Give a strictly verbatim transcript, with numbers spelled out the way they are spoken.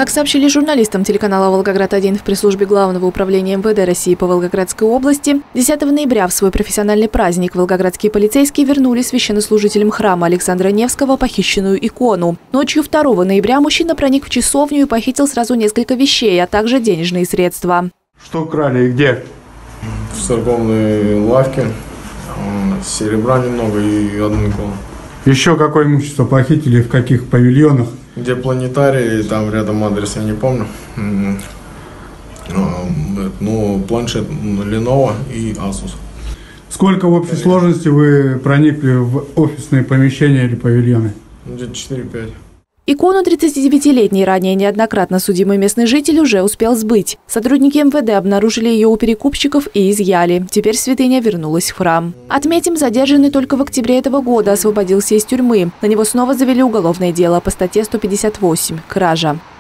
Как сообщили журналистам телеканала «Волгоград один» в пресс-службе Главного управления эм вэ дэ России по Волгоградской области, десятого ноября в свой профессиональный праздник волгоградские полицейские вернули священнослужителям храма Александра Невского похищенную икону. Ночью второго ноября мужчина проник в часовню и похитил сразу несколько вещей, а также денежные средства. Что крали и где? В торговной лавке. Серебра немного и одну икону. Еще какое имущество похитили, в каких павильонах? Где планетарий, там рядом адрес, я не помню. Ну, планшет Lenovo и Asus. Сколько в общей сложности вы проникли в офисные помещения или павильоны? Где-то четыре-пять. Икону тридцатидевятилетний ранее неоднократно судимый местный житель уже успел сбыть. Сотрудники эм вэ дэ обнаружили ее у перекупщиков и изъяли. Теперь святыня вернулась в храм. Отметим, задержанный только в октябре этого года освободился из тюрьмы. На него снова завели уголовное дело по статье сто пятьдесят восемь – кража.